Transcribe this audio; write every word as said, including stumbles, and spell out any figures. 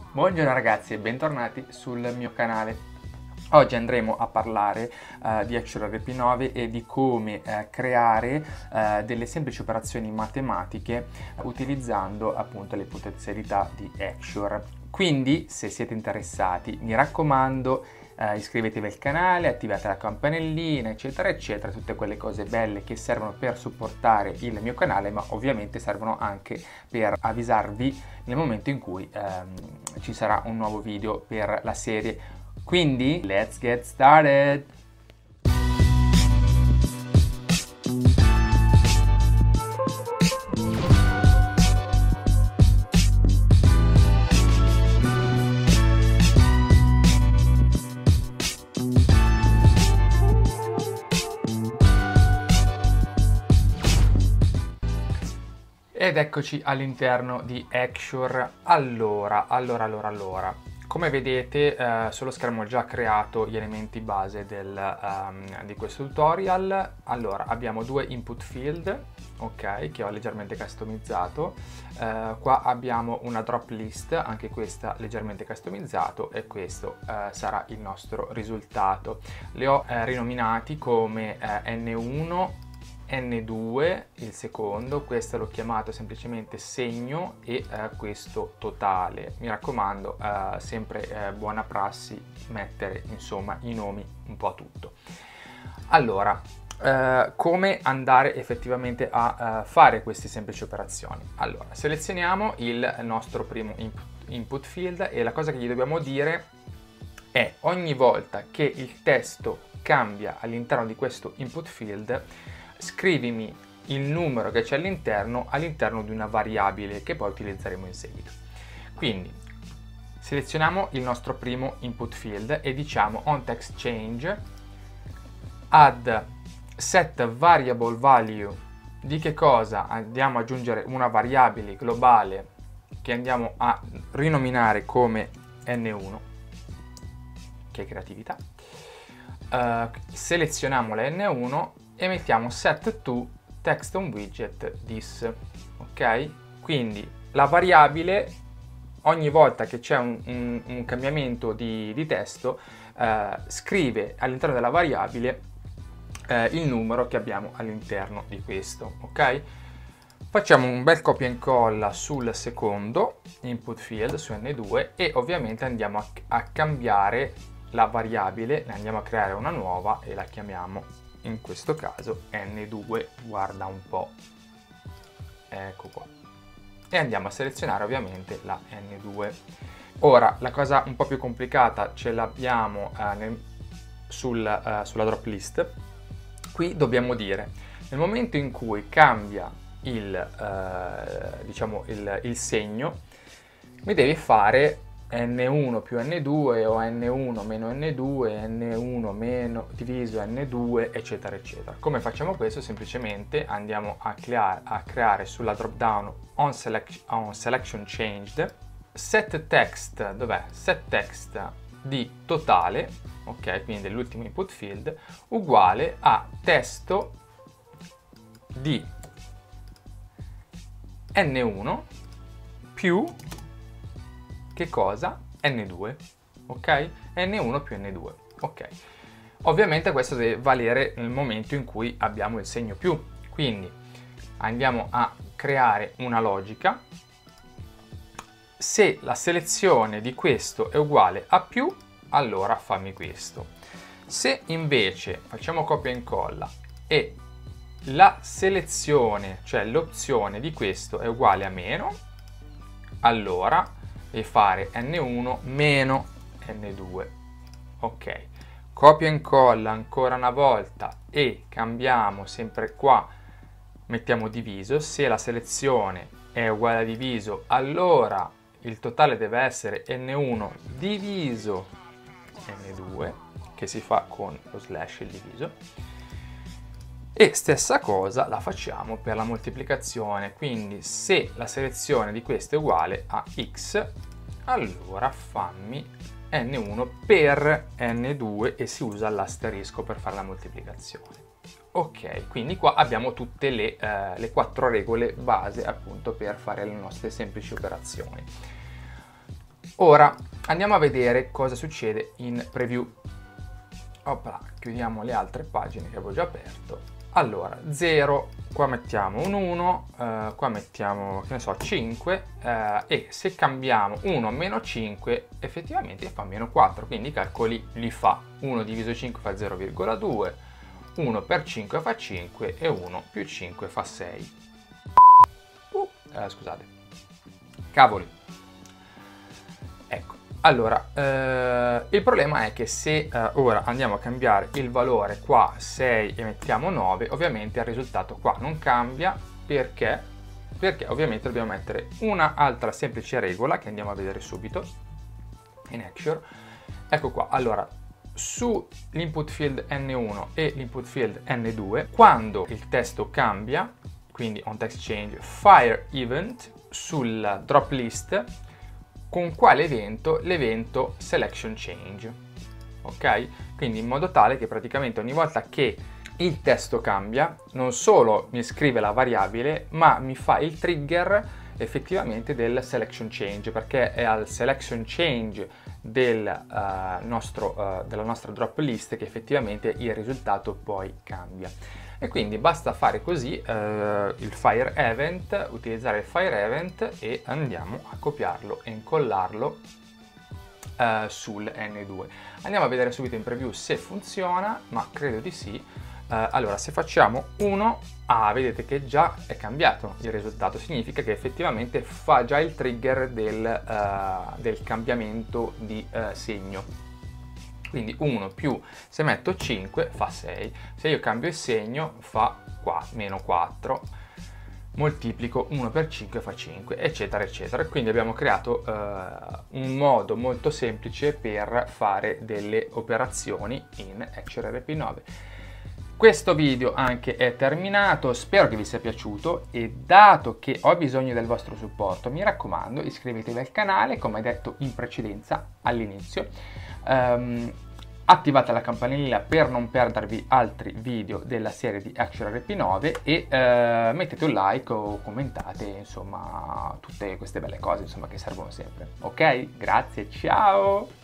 Buongiorno ragazzi e bentornati sul mio canale. Oggi andremo a parlare uh, di Axure R P nove e di come uh, creare uh, delle semplici operazioni matematiche uh, utilizzando appunto le potenzialità di Axure. Quindi, se siete interessati, mi raccomando, uh, iscrivetevi al canale, attivate la campanellina, eccetera, eccetera, tutte quelle cose belle che servono per supportare il mio canale, ma ovviamente servono anche per avvisarvi nel momento in cui um, ci sarà un nuovo video per la serie. Quindi, let's get started! Ed eccoci all'interno di Axure. Allora, allora, allora, allora. Come vedete eh, sullo schermo ho già creato gli elementi base del, um, di questo tutorial. Allora, abbiamo due input field, ok, che ho leggermente customizzato. Uh, qua abbiamo una drop list, anche questa leggermente customizzato, e questo uh, sarà il nostro risultato. Li ho uh, rinominati come uh, N uno, N due, il secondo, questo l'ho chiamato semplicemente segno e eh, questo totale. Mi raccomando, eh, sempre eh, buona prassi mettere insomma i nomi un po' a tutto. Allora, eh, come andare effettivamente a eh, fare queste semplici operazioni? Allora, selezioniamo il nostro primo input, input field e la cosa che gli dobbiamo dire è: ogni volta che il testo cambia all'interno di questo input field, scrivimi il numero che c'è all'interno all'interno di una variabile che poi utilizzeremo in seguito. Quindi selezioniamo il nostro primo input field e diciamo onTextChange add set variable value. Di che cosa? Andiamo ad aggiungere una variabile globale che andiamo a rinominare come N uno, che è creatività. Uh, selezioniamo la N uno e mettiamo set to text on widget this, ok? Quindi la variabile, ogni volta che c'è un, un, un cambiamento di, di testo, eh, scrive all'interno della variabile eh, il numero che abbiamo all'interno di questo, ok? Facciamo un bel copia e incolla sul secondo input field, su N due, e ovviamente andiamo a, a cambiare la variabile, ne andiamo a creare una nuova e la chiamiamo in questo caso N due, guarda un po', ecco qua, e andiamo a selezionare ovviamente la N due. Ora la cosa un po' più complicata ce l'abbiamo eh, nel, sul, eh, sulla drop list. Qui dobbiamo dire, nel momento in cui cambia il, eh, diciamo il, il segno, mi devi fare N uno più N due o N uno meno N due, N uno meno diviso N due, eccetera eccetera. Come facciamo questo? Semplicemente andiamo a, creare, a creare sulla drop down on, select, on selection changed set text, dov'è? Set text di totale, ok, quindi dell'ultimo input field, uguale a testo di N uno più che cosa? N due, ok? N uno più N due, ok. Ovviamente questo deve valere nel momento in cui abbiamo il segno più, quindi andiamo a creare una logica. Se la selezione di questo è uguale a più, allora fammi questo. Se invece facciamo copia e incolla e la selezione, cioè l'opzione di questo è uguale a meno, allora e fare N uno meno N due, ok. Copia e incolla ancora una volta e cambiamo sempre qua, mettiamo diviso. Se la selezione è uguale a diviso, allora il totale deve essere N uno diviso N due, che si fa con lo slash, il diviso. E stessa cosa la facciamo per la moltiplicazione, quindi se la selezione di questo è uguale a x, allora fammi N uno per N due e si usa l'asterisco per fare la moltiplicazione. Ok, quindi qua abbiamo tutte le, eh, le quattro regole base appunto per fare le nostre semplici operazioni. Ora andiamo a vedere cosa succede in preview. Opla, chiudiamo le altre pagine che avevo già aperto. Allora, zero, qua mettiamo un uno, eh, qua mettiamo, che ne so, cinque, eh, e se cambiamo uno meno cinque, effettivamente fa meno quattro, quindi i calcoli li fa. uno diviso cinque fa zero virgola due, uno per cinque fa cinque e uno più cinque fa sei. Uh, eh, scusate. Cavoli. Ecco. Allora, eh, il problema è che se eh, ora andiamo a cambiare il valore qua sei e mettiamo nove, ovviamente il risultato qua non cambia. Perché? Perché ovviamente dobbiamo mettere un'altra semplice regola che andiamo a vedere subito in Axure. Ecco qua, allora, sull'input field N uno e l'input field N due, quando il testo cambia, quindi on text change fire event sul drop list, con quale evento? L'evento selection change, ok? Quindi in modo tale che praticamente ogni volta che il testo cambia, non solo mi scrive la variabile, ma mi fa il trigger effettivamente del selection change, perché è al selection change del, uh, nostro, uh, della nostra drop list che effettivamente il risultato poi cambia. E quindi basta fare così uh, il fire event, utilizzare il fire event e andiamo a copiarlo e incollarlo uh, sul N due. Andiamo a vedere subito in preview se funziona, ma credo di sì. Uh, allora, se facciamo uno, ah, vedete che già è cambiato il risultato, significa che effettivamente fa già il trigger del, uh, del cambiamento di uh, segno. Quindi uno più, se metto cinque fa sei, se io cambio il segno fa quattro, meno quattro, moltiplico uno per cinque fa cinque, eccetera eccetera. Quindi abbiamo creato uh, un modo molto semplice per fare delle operazioni in Axure R P nove. Questo video anche è terminato, spero che vi sia piaciuto e dato che ho bisogno del vostro supporto, mi raccomando iscrivetevi al canale come detto in precedenza all'inizio, um, attivate la campanella per non perdervi altri video della serie di Axure R P nove e uh, mettete un like o commentate, insomma tutte queste belle cose insomma, che servono sempre. Ok? Grazie, ciao!